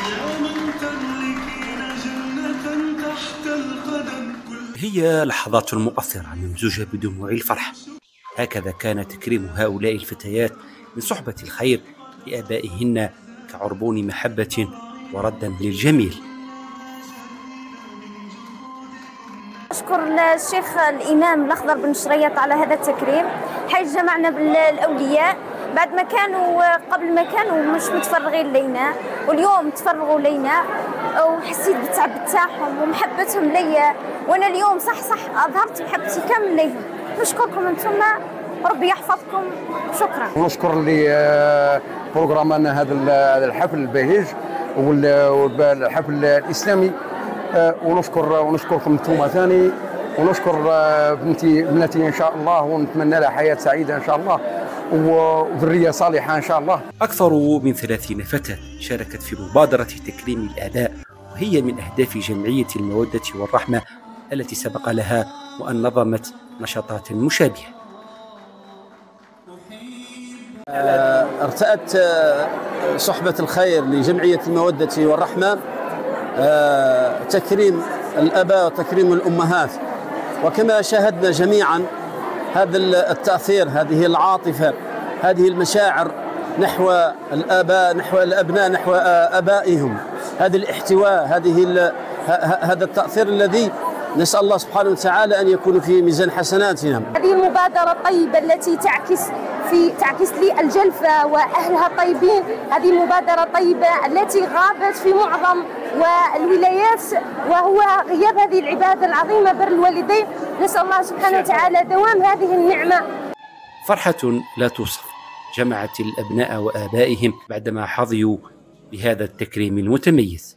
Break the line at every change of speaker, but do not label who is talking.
هي لحظات مؤثرة ممزوجة بدموع الفرح. هكذا كان تكريم هؤلاء الفتيات من صحبة الخير لآبائهن كعربون محبة وردا للجميل.
أشكر الشيخ الإمام الأخضر بن شريط على هذا التكريم، حيث جمعنا بالأولياء بعد ما كانوا قبل ما كانوا مش متفرغين لينا، واليوم تفرغوا لينا وحسيت بالتعب تاعهم ومحبتهم ليا، وأنا اليوم صح أظهرت محبتي كامل ليهم. نشكركم أنتم، ربي يحفظكم، شكرا.
ونشكر لي بروغرامنا هذا الحفل البهيج والحفل الإسلامي، ونشكركم انتم ثاني، ونشكر بنتي ان شاء الله، ونتمنى لها حياه سعيده ان شاء الله وذريه صالحه ان شاء الله.
اكثر من 30 فتاه شاركت في مبادره تكريم الاباء، وهي من اهداف جمعيه الموده والرحمه التي سبق لها وان نظمت نشاطات مشابهه.
ارتأت صحبه الخير لجمعيه الموده والرحمه تكريم الآباء وتكريم الأمهات، وكما شاهدنا جميعا هذا التأثير، هذه العاطفة، هذه المشاعر نحو الآباء، نحو الأبناء، نحو آبائهم، هذا الاحتواء، هذا التأثير الذي نسأل الله سبحانه وتعالى أن يكون في ميزان حسناتنا.
هذه المبادرة الطيبة التي تعكس لي الجلفة وأهلها طيبين، هذه المبادرة الطيبة التي غابت في معظم والولايات، وهو غياب هذه العبادة العظيمة بر الوالدين. نسأل الله سبحانه وتعالى دوام هذه النعمة.
فرحة لا توصف جمعت الأبناء وآبائهم بعدما حظيوا بهذا التكريم المتميز.